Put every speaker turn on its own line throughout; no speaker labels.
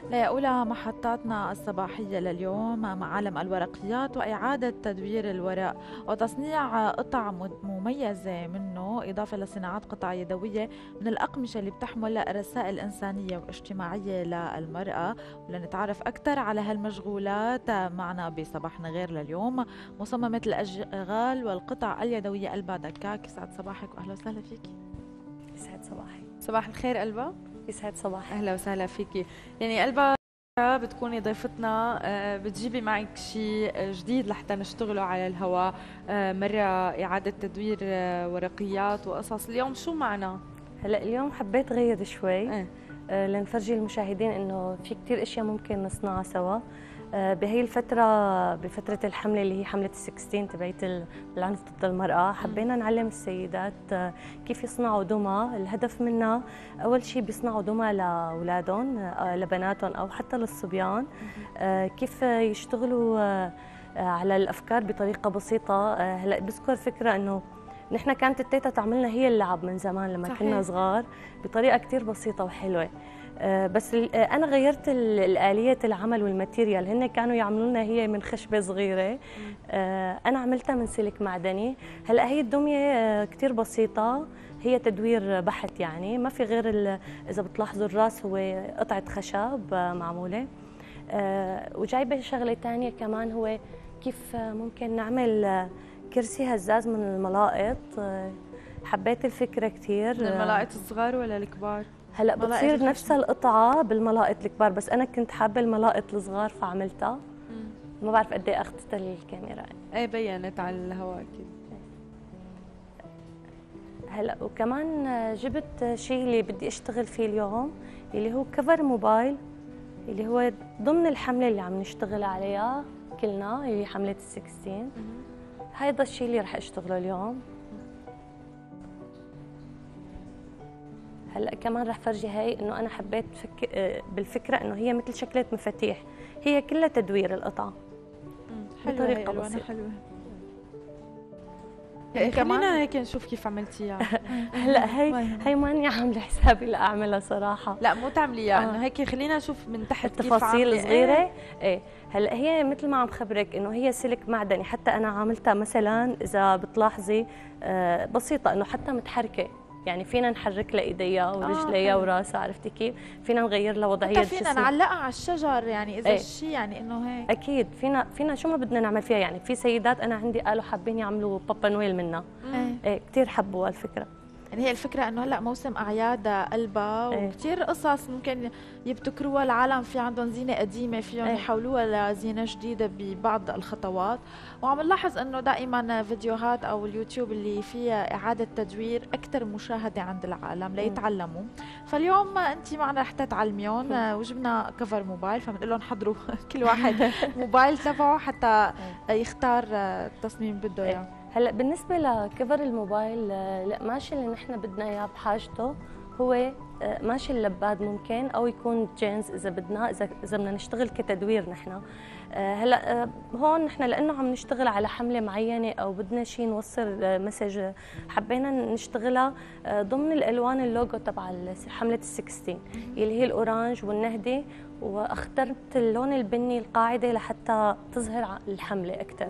لأولى محطاتنا الصباحية لليوم مع عالم الورقيات وإعادة تدوير الورق وتصنيع قطع مميزة منه، إضافة لصناعات قطع يدوية من الأقمشة اللي بتحمل رسائل إنسانية واجتماعية للمرأة. ولنتعرف أكثر على هالمشغولات معنا بصباحنا غير لليوم مصممة الأشغال والقطع اليدوية ألبا دكاك. يسعد صباحك وأهلا وسهلا فيكي.
يسعد صباحي.
صباح الخير ألبا.
يسعد صباحي.
اهلا وسهلا فيكي. يعني ألبا بتكوني ضيفتنا، بتجيبي معك شيء جديد لحتى نشتغله على الهواء، مرة إعادة تدوير ورقيات وقصص. اليوم شو معنا؟
هلا اليوم حبيت غير شوي لنفرجي المشاهدين انه في كثير اشياء ممكن نصنعها سوا. بهي الفترة، بفترة الحملة اللي هي حملة ال16 تبعت العنف ضد المرأة، حبينا نعلم السيدات كيف يصنعوا دمى. الهدف منها أول شيء بيصنعوا دمى لأولادهم، لبناتهم أو حتى للصبيان، كيف يشتغلوا على الأفكار بطريقة بسيطة. هلا بذكر فكرة إنه نحن كانت التيتا تعملنا هي اللعب من زمان لما صحيح. كنا صغار بطريقة كتير بسيطة وحلوة. بس أنا غيرت الآلية العمل والماتيريال. هن كانوا يعملوا لنا هي من خشبة صغيرة، أنا عملتها من سلك معدني. هلأ هي الدمية كتير بسيطة، هي تدوير بحت، يعني ما في غير إذا بتلاحظوا الراس هو قطعة خشب معمولة. وجايبة شغلة تانية كمان، هو كيف ممكن نعمل كرسي هزاز من الملائط. حبيت الفكرة كتير.
من الملائط الصغار ولا الكبار؟
هلا بتصير نفس القطعة بالملائط الكبار، بس أنا كنت حابة الملائط الصغار فعملتها. ما بعرف قد ايه أخذت الكاميرا.
ايه بينت على الهواء أكيد.
هلا وكمان جبت شيء اللي بدي أشتغل فيه اليوم، اللي هو كفر موبايل، اللي هو ضمن الحملة اللي عم نشتغل عليها كلنا، اللي هي حملة ال16. هيدا الشيء اللي رح أشتغله اليوم. هلا كمان رح فرجي هاي انه انا حبيت بالفكره انه هي مثل شكله مفاتيح، هي كلها تدوير القطعه بطريقه بسيطه.
حلوه. خلينا هيك نشوف كيف عملتيها.
هلا هي ماني عامله حسابي لاعملها صراحه.
لا مو تعمليها، انه هيك خلينا نشوف من تحت
التفاصيل صغيره. ايه هلا هي مثل ما عم خبرك انه هي سلك معدني، حتى انا عاملتها مثلا اذا بتلاحظي بسيطه، انه حتى متحركه، يعني فينا نحرك لها ايديها ورجليها وراسها، عرفتي كيف؟ فينا نغير لها وضعيه الجسم،
فينا نعلقها على الشجر، يعني اذا الشيء يعني انه هيك
اكيد فينا شو ما بدنا نعمل فيها. يعني في سيدات انا عندي قالوا حابين يعملوا بابا نويل منها. كثير حبوا هالفكره.
يعني هي الفكرة انه هلا موسم اعياد قلبا وكثير قصص ممكن يبتكروها العالم، في عندهم زينة قديمة فيهم يحولوها لزينة جديدة ببعض الخطوات. وعم نلاحظ انه دائما فيديوهات او اليوتيوب اللي فيها اعادة تدوير اكثر مشاهدة عند العالم ليتعلموا. فاليوم انت معنا رح تتعلميهم، وجبنا كفر موبايل، فبنقول لهم حضروا كل واحد موبايل تبعه حتى يختار التصميم بده اياه.
هلا بالنسبه لكفر الموبايل، لا ماشي اللي نحن بدنا اياه بحاجته، هو ماشي اللباد ممكن، او يكون جينز اذا بدنا، اذا بدنا نشتغل كتدوير نحن. هلا هون نحن لانه عم نشتغل على حمله معينه او بدنا شيء نوصل مسج، حبينا نشتغلها ضمن الالوان اللوجو تبع حمله ال16 اللي هي الاورانج والنهدي، واخترت اللون البني القاعده لحتى تظهر الحمله اكثر.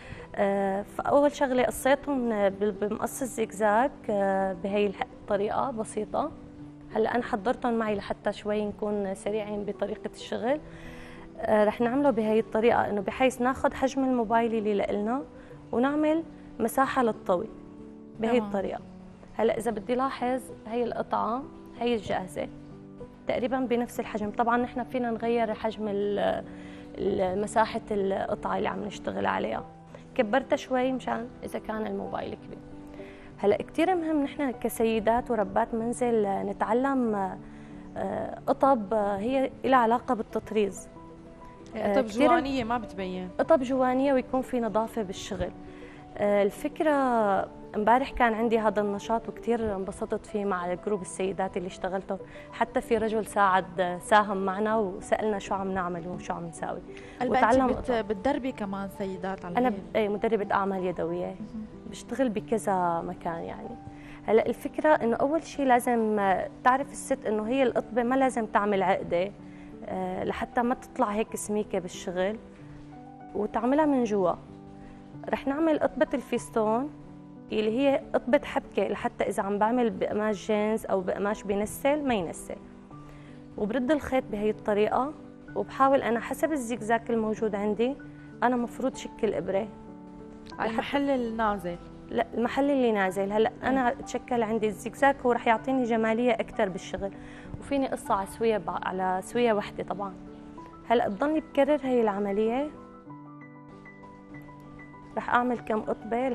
فأول شغلة قصيتهم بمقص الزجزاج بهي الطريقة بسيطة. هلا أنا حضرتهم معي لحتى شوي نكون سريعين بطريقة الشغل. رح نعمله بهي الطريقة، إنه بحيث ناخذ حجم الموبايل اللي لإلنا ونعمل مساحة للطوي بهي الطريقة. هلا إذا بدي لاحظ هي القطعة هي الجاهزة تقريبا بنفس الحجم. طبعا نحن فينا نغير حجم مساحة القطعة اللي عم نشتغل عليها، كبرتها شوي مشان اذا كان الموبايل كبير. هلا كثير مهم نحن كسيدات وربات منزل نتعلم قطب هي لها علاقه بالتطريز.
قطب جوانيه ما بتبين،
قطب جوانيه ويكون في نظافه بالشغل. الفكره امبارح كان عندي هذا النشاط وكثير انبسطت فيه مع جروب السيدات اللي اشتغلته، حتى في رجل ساهم معنا وسالنا شو عم نعمل وشو عم نساوي.
وتعلم بتدربي كمان سيدات على
انا مدربه اعمال يدويه، بشتغل بكذا مكان يعني. هلا الفكره انه اول شيء لازم تعرف الست انه هي القطبه ما لازم تعمل عقده، لحتى ما تطلع هيك سميكه بالشغل وتعملها من جوا. رح نعمل قطبه الفيستون اللي هي قطبه حبكه لحتى اذا عم بعمل بقماش جينز او بقماش بينسل ما ينسل. وبرد الخيط بهي الطريقه وبحاول انا حسب الزيكزاك الموجود عندي انا مفروض شكل ابره
على المحل النازل.
لا المحل اللي نازل. هلا انا تشكل عندي الزيكزاك هو رح يعطيني جماليه اكثر بالشغل وفيني قصه على سويه على سويه وحده طبعا. هلا بضلني بكرر هي العمليه. رح اعمل كم قطبه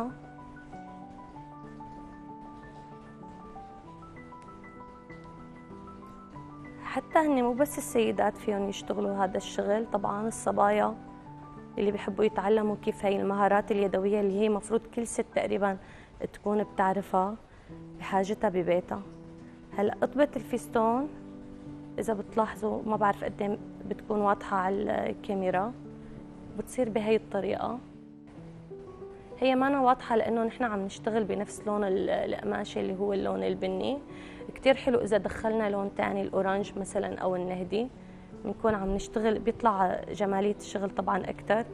حتى هن مو بس السيدات فيهم يشتغلوا هذا الشغل، طبعا الصبايا اللي بيحبوا يتعلموا كيف هي المهارات اليدويه اللي هي مفروض كل ست تقريبا تكون بتعرفها بحاجتها ببيتها. هلا قطبه الفيستون اذا بتلاحظوا ما بعرف قد ايه بتكون واضحه على الكاميرا، بتصير بهي الطريقه. هي ما واضحه لانه نحن عم نشتغل بنفس لون القماشه اللي هو اللون البني. كثير حلو اذا دخلنا لون ثاني الاورانج مثلا او النهدي، بنكون عم نشتغل بيطلع جماليه الشغل طبعا اكثر.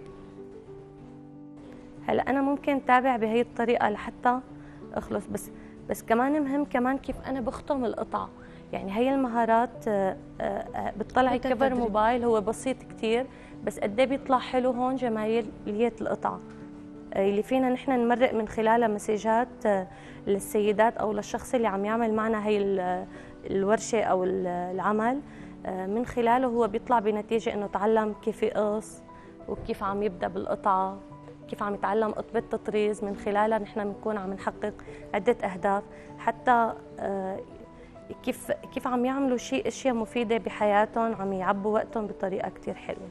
هلا انا ممكن تابع بهي الطريقه لحتى اخلص، بس كمان مهم كمان كيف انا بختم القطعه. يعني هي المهارات بتطلعي كفر موبايل هو بسيط كثير، بس قد ايه بيطلع حلو هون جماليه القطعه اللي فينا نحن نمرق من خلالها مسجات للسيدات او للشخص اللي عم يعمل معنا هي الورشه او العمل. من خلاله هو بيطلع بنتيجه انه تعلم كيف يقص وكيف عم يبدا بالقطعه، كيف عم يتعلم قطبه تطريز. من خلالها نحن بنكون عم نحقق عده اهداف، حتى كيف عم يعملوا اشياء مفيده بحياتهم، عم يعبوا وقتهم بطريقه كثير حلوه.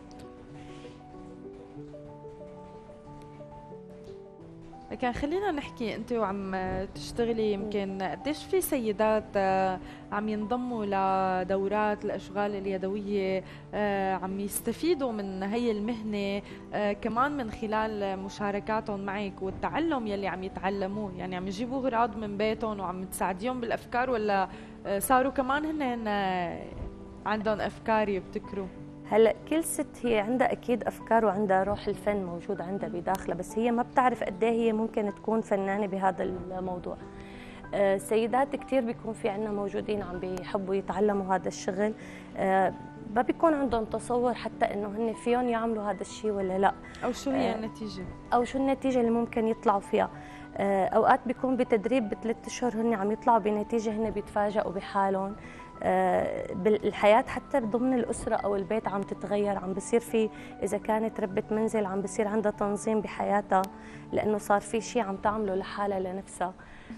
لكن خلينا نحكي، انت وعم تشتغلي يمكن قديش في سيدات عم ينضموا لدورات الاشغال اليدويه، عم يستفيدوا من هي المهنه كمان من خلال مشاركاتهم معك والتعلم يلي عم يتعلموه؟ يعني عم يجيبوا اغراض من بيتهم وعم تساعديهم بالافكار، ولا صاروا كمان هن عندهم افكار يبتكروا؟
هلا كل ست هي عندها اكيد افكار وعندها روح الفن موجود عندها بداخلها، بس هي ما بتعرف قد ايه هي ممكن تكون فنانه بهذا الموضوع. سيدات كثير بيكون في عندنا موجودين عم بيحبوا يتعلموا هذا الشغل، ما بيكون عندهم تصور حتى انه هن فيهم يعملوا هذا الشيء ولا لا،
او شو هي النتيجه،
او شو النتيجه اللي ممكن يطلعوا فيها. اوقات بيكون بتدريب ب3 اشهر هن عم يطلعوا بنتيجه هن بيتفاجئوا بحالهم. بالحياة حتى ضمن الأسرة أو البيت عم تتغير، عم بصير في إذا كانت ربة منزل عم بصير عندها تنظيم بحياتها لأنه صار في شيء عم تعمله لحالها لنفسها.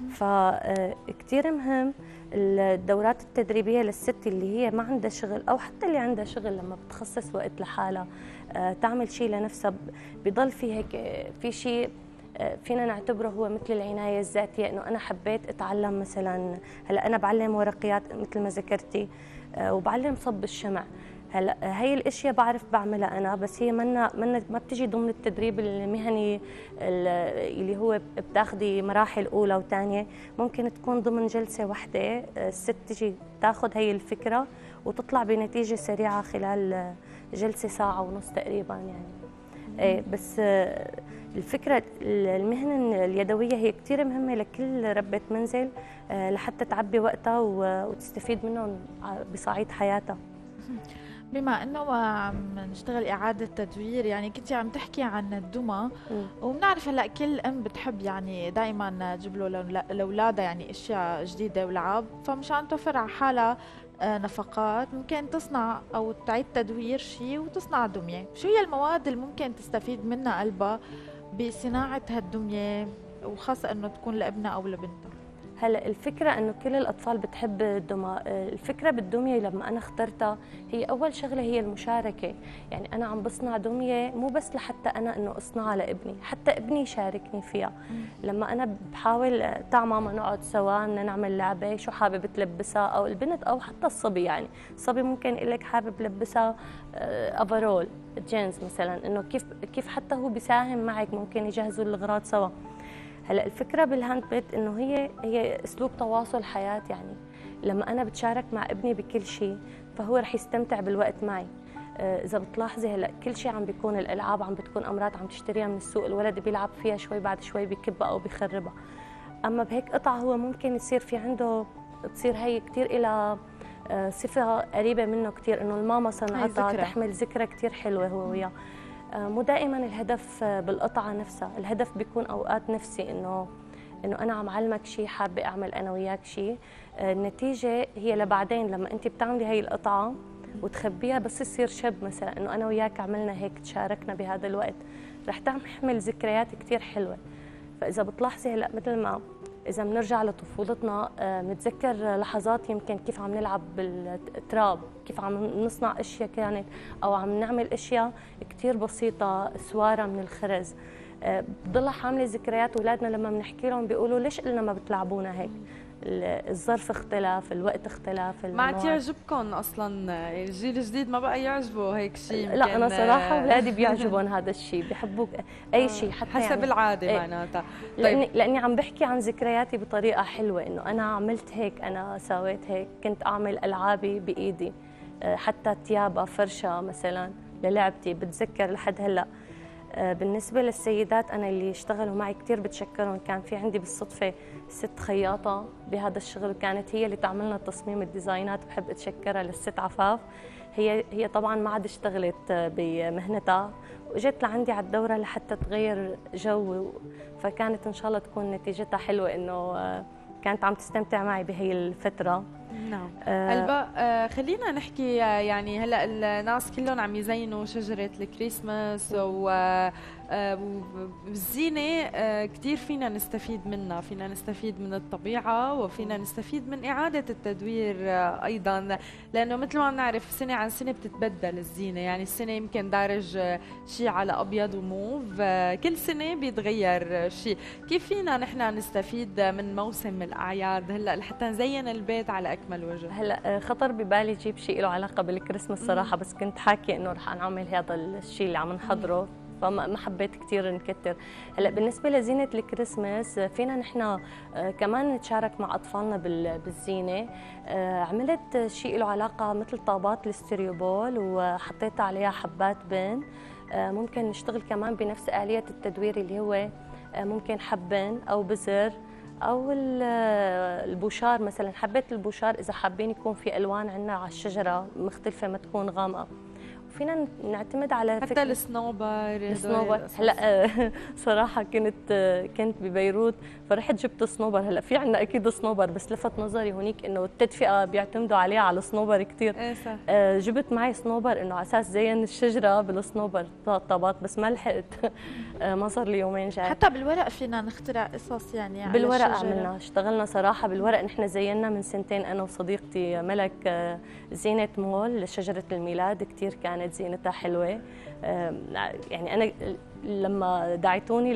فكتير مهم الدورات التدريبية للست اللي هي ما عندها شغل أو حتى اللي عندها شغل، لما بتخصص وقت لحالها تعمل شيء لنفسها، بضل في هيك في شيء فينا نعتبره هو مثل العناية الذاتية. إنه أنا حبيت أتعلم مثلا، هلا أنا بعلم ورقيات مثل ما ذكرتي وبعلم صب الشمع. هلا هي الاشياء بعرف بعملها انا، بس هي ما بتجي ضمن التدريب المهني اللي هو بتاخذي مراحل اولى وثانيه. ممكن تكون ضمن جلسه واحده الست تجي تاخذ هي الفكره وتطلع بنتيجه سريعه خلال جلسه ساعه ونص تقريبا يعني. بس الفكره المهنه اليدويه هي كثير مهمه لكل ربة منزل لحتى تعبي وقتها وتستفيد منهم بصعيد حياتها.
بما انه عم نشتغل اعاده تدوير، يعني كنتي عم تحكي عن الدمى، وبنعرف هلا كل ام بتحب يعني دائما تجيب له لاولادها يعني اشياء جديده ولعب، فمشان توفر على حالها نفقات ممكن تصنع او تعيد تدوير شيء وتصنع دميه. شو هي المواد اللي ممكن تستفيد منها قلبها بصناعه هالدميه، وخاصه انه تكون لابنها او لبنتها؟
هلا الفكره انه كل الاطفال بتحب الدمى. الفكره بالدميه لما انا اخترتها هي اول شغله هي المشاركه. يعني انا عم بصنع دميه مو بس لحتى انا انه اصنعها لابني، حتى ابني يشاركني فيها. لما انا بحاول تعا ماما نقعد سوا بدنا نعمل لعبه، شو حابب تلبسها، او البنت او حتى الصبي. يعني الصبي ممكن يقول لك حابب لبسها افرول جينز مثلا، انه كيف حتى هو بيساهم معك، ممكن يجهزوا الاغراض سوا. هلا الفكره بالهاند ميد انه هي اسلوب تواصل حياه. يعني لما انا بتشارك مع ابني بكل شيء فهو رح يستمتع بالوقت معي. اذا بتلاحظي هلا كل شيء عم بيكون الالعاب عم بتكون امراض عم تشتريها من السوق، الولد بيلعب فيها شوي بعد شوي بكبها او بخربها. اما بهيك قطعه هو ممكن يصير في عنده تصير هي كثير إلى صفه قريبه منه كثير، انه الماما صنعتها تحمل ذكرى كثير حلوه هو وياه. مو دائما الهدف بالقطعه نفسها، الهدف بيكون اوقات نفسي، انه انا عم علمك شيء، حابه اعمل انا وياك شيء. النتيجه هي لبعدين لما انت بتعملي هي القطعه وتخبيها بس يصير شب مثلا، انه انا وياك عملنا هيك، تشاركنا بهذا الوقت، رح تحمل ذكريات كثير حلوه. فاذا بتلاحظي هلا مثل ما اذا بنرجع لطفولتنا بنتذكر لحظات يمكن كيف عم نلعب بالتراب، كيف عم نصنع اشياء كانت او عم نعمل اشياء كثير بسيطه، سواره من الخرز، بتضلها حامله ذكريات. اولادنا لما بنحكي لهم بيقولوا ليش قلنا ما بتلعبونا هيك؟ الظرف اختلف، الوقت اختلف،
ما عاد يعجبكم اصلا، الجيل الجديد ما بقى يعجبه هيك شيء.
لا انا صراحه اولادي بيعجبهم هذا الشيء، بيحبوا اي شيء حتى
حسب يعني العاده معناتها.
طيب. لاني عم بحكي عن ذكرياتي بطريقه حلوه، انه انا عملت هيك، انا سويت هيك، كنت اعمل العابي بايدي، حتى تيابه فرشه مثلا للعبتي بتذكر لحد هلا. بالنسبة للسيدات أنا اللي اشتغلوا معي كثير بتشكرهم، كان في عندي بالصدفة ست خياطة بهذا الشغل، وكانت هي اللي تعملنا تصميم الديزاينات، بحب أتشكرها للست عفاف. هي طبعا ما عاد اشتغلت بمهنتها واجت لعندي على الدورة لحتى تغير جو، فكانت إن شاء الله تكون نتيجتها حلوة، إنه كانت عم تستمتع معي بهي الفترة.
نعم. هلبا خلينا نحكي، يعني هلا الناس كلهم عم يزينوا شجرة الكريسماس والزينة كثير فينا نستفيد منها، فينا نستفيد من الطبيعة وفينا نستفيد من إعادة التدوير أيضا، لأنه مثل ما بنعرف سنة عن سنة بتتبدل الزينة، يعني السنة يمكن دارج شيء على أبيض وموف، كل سنة بيتغير شيء. كيف فينا نحن نستفيد من موسم الأعياد هلا لحتى نزين البيت على أكمل وجه؟
هلا خطر ببالي جيب شيء له علاقة بالكريسماس صراحة، بس كنت حاكية إنه رح نعمل هذا الشيء اللي عم نحضره، فما حبيت كثير نكتر. هلا بالنسبه لزينه الكريسماس فينا نحن كمان نتشارك مع اطفالنا بالزينه. عملت شيء له علاقه مثل طابات الاستريوبول وحطيت عليها حبات بن. ممكن نشتغل كمان بنفس آلية التدوير اللي هو ممكن حبن او بزر او البوشار مثلا. حبيت البوشار اذا حابين يكون في الوان عندنا على الشجره مختلفه ما تكون غامقه. فينا نعتمد على
حتى الصنوبر.
هلا صراحه كنت ببيروت فرحت جبت صنوبر. هلا في عندنا اكيد صنوبر، بس لفت نظري هونيك انه التدفئه بيعتمدوا عليها على الصنوبر كثير.
ايه صح.
جبت معي صنوبر انه على اساس زين الشجره بالصنوبر طابات، بس ما لحقت ما صار لي يومين جاي.
حتى بالورق فينا نخترع قصص يعني على
بالورق
الشجرة.
عملنا اشتغلنا صراحه بالورق. نحن زينا من سنتين انا وصديقتي ملك زينه مول لشجره الميلاد، كثير كانت زينتها حلوه. يعني انا لما دعيتوني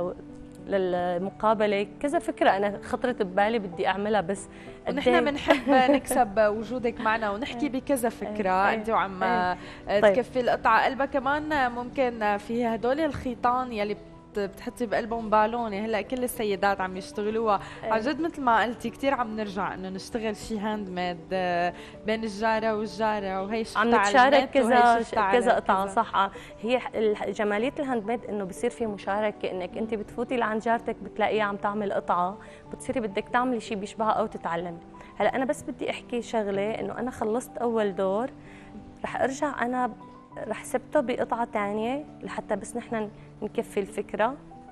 للمقابله كذا فكره انا خطرت ببالي بدي اعملها، بس
نحن بنحب نكسب وجودك معنا ونحكي بكذا فكره انت وعم تكفي القطعه. قلبها كمان ممكن في هدول الخيطان يلي بتحطي بقلبهم بالونه، هلا كل السيدات عم يشتغلوها. عن جد مثل ما قلتي كثير عم نرجع انه نشتغل شيء هاند ميد بين الجاره والجاره، وهي شفتها
عم نتشارك كذا قطعه. صح، هي جماليه الهاند ميد انه بصير في مشاركه، انك انت بتفوتي لعند جارتك بتلاقيها عم تعمل قطعه، بتصيري بدك تعملي شيء بيشبهها او تتعلمي. هلا انا بس بدي احكي شغله، انه انا خلصت اول دور رح ارجع انا رح سبته بقطعة ثانية لحتى بس نحن نكفي الفكرة.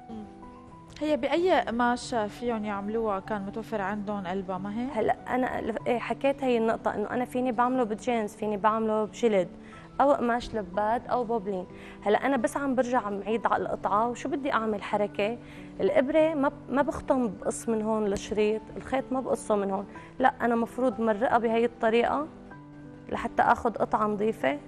هي بأي قماش فيهم يعملوها؟ كان متوفر عندهم قلبة ما هي؟
هلا أنا حكيت هي النقطة، إنه أنا فيني بعمله بجينز، فيني بعمله بجلد أو قماش لباد أو بوبلين. هلا أنا بس عم برجع عم عيد على القطعة، وشو بدي أعمل حركة، الإبرة ما بختم بقص من هون الشريط، الخيط ما بقصه من هون، لا أنا مفروض مرقها بهي الطريقة لحتى آخذ قطعة نظيفة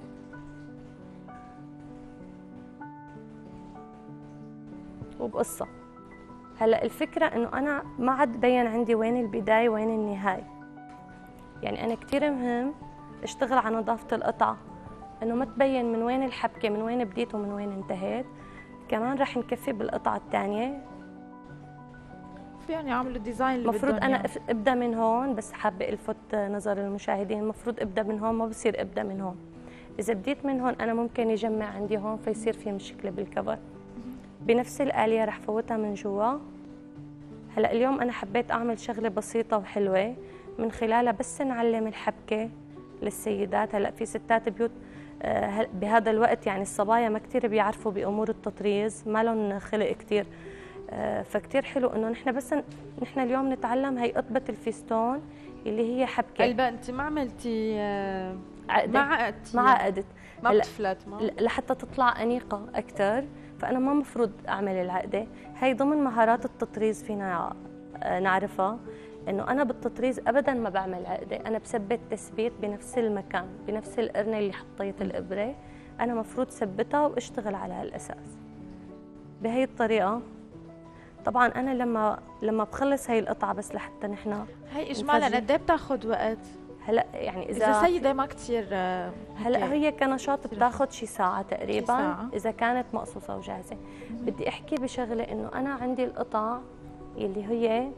وبقصة. هلا الفكرة انه انا ما عاد بين عندي وين البداية وين النهاية، يعني انا كثير مهم اشتغل على نظافة القطعة، انه ما تبين من وين الحبكة، من وين بديت ومن وين انتهيت. كمان رح نكفي بالقطعة الثانية.
يعني يعملوا الديزاين اللي
المفروض
بدهم
انا
إياه.
ابدا من هون، بس حابه الفت نظر المشاهدين، المفروض ابدا من هون، ما بصير ابدا من هون. اذا بديت من هون انا ممكن يجمع عندي هون فيصير في مشكله بالكفر. بنفس الآلية رح فوتها من جوا. هلا اليوم انا حبيت اعمل شغله بسيطه وحلوه من خلالها، بس نعلم الحبكه للسيدات. هلا في ستات بيوت بهذا الوقت يعني الصبايا ما كثير بيعرفوا بامور التطريز، ما لهم خلق كثير، فكتير حلو انه نحن بس نحن اليوم نتعلم هي قطبه الفيستون اللي هي حبكه.
قلبا انت ما عملتي
عقدة. ما عقدت،
ما بتفلت
لحتى تطلع انيقه اكثر، فانا ما مفروض اعمل العقده. هي ضمن مهارات التطريز فينا نعرفها، انه انا بالتطريز ابدا ما بعمل عقده، انا بثبت تثبيت بنفس المكان، بنفس القرنه اللي حطيت الابره، انا مفروض ثبتها واشتغل على هالاساس بهي الطريقه. طبعا انا لما بخلص هي القطعه بس لحتى نحن
هي اجمالا قد ايه بتاخذ وقت؟
هلا يعني
اذا سيده ما كثير
هلا هي كنشاط بتاخذ شي ساعه تقريبا،
ساعة.
اذا كانت مقصوصه وجاهزه. بدي احكي بشغله، انه انا عندي القطع اللي هي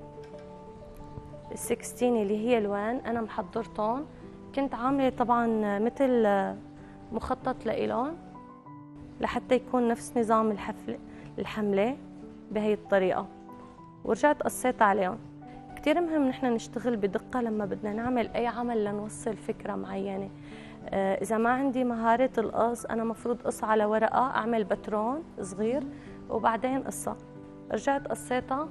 ال16 اللي هي الوان انا محضرتهم، كنت عامله طبعا مثل مخطط لإلهم لحتى يكون نفس نظام الحمله بهي الطريقه، ورجعت قصيت عليهم. كثير مهم نحن نشتغل بدقة لما بدنا نعمل أي عمل لنوصل فكرة معينة. إذا ما عندي مهارة القص، أنا مفروض قص على ورقة، أعمل باترون صغير وبعدين قصة. رجعت قصيتها،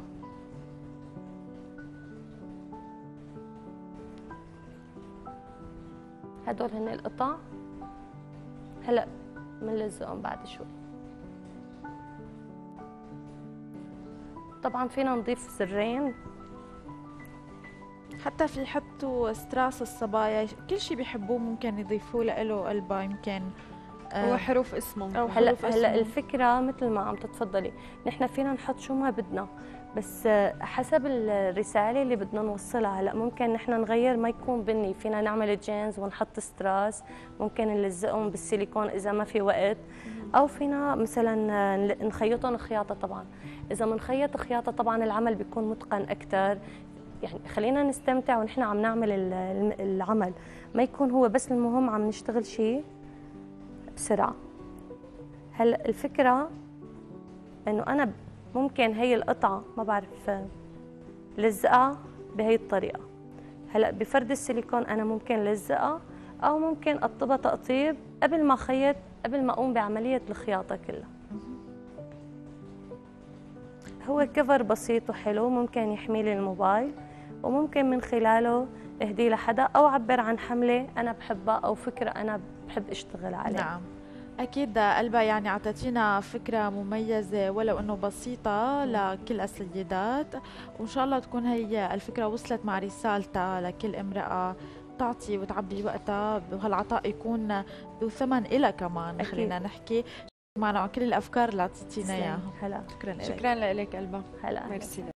هدول هن القطع. هلا بنلزقهم بعد شوي. طبعا فينا نضيف زرين،
حتى في يحطوا ستراس الصبايا، كل شيء بيحبوه ممكن يضيفوه له قلبه، يمكن
هو حروف اسمه.
هلا الفكره مثل ما عم تتفضلي، نحن فينا نحط شو ما بدنا، بس حسب الرساله اللي بدنا نوصلها. هلا ممكن نحن نغير، ما يكون بني، فينا نعمل جينز ونحط ستراس، ممكن نلزقهم بالسيليكون اذا ما في وقت، او فينا مثلا نخيطهم خياطه. طبعا اذا بنخيط خياطه طبعا العمل بيكون متقن اكثر. يعني خلينا نستمتع ونحن عم نعمل العمل، ما يكون هو بس المهم عم نشتغل شيء بسرعة. هلا الفكرة انه انا ممكن هي القطعة ما بعرف لزقها بهي الطريقة. هلا بفرد السيليكون انا ممكن لزقها، او ممكن اقطبها تقطيب قبل ما خيط، قبل ما اقوم بعملية الخياطة كلها. هو كفر بسيط وحلو، ممكن يحمي لي الموبايل، وممكن من خلاله اهديه لحدا، او اعبر عن حمله انا بحبها او فكره انا بحب اشتغل عليها.
نعم اكيد قلبا، يعني اعطيتينا فكره مميزه ولو انه بسيطه لكل السيدات، وان شاء الله تكون هي الفكره وصلت مع رسالتها لكل امراه، تعطي وتعبي وقتها، وهالعطاء يكون ذو ثمن إلها كمان. أكيد. خلينا نحكي معنا كل الافكار اللي اعطيتينا اياها.
هلا
شكرا لك قلبا.
هلا
ميرسي.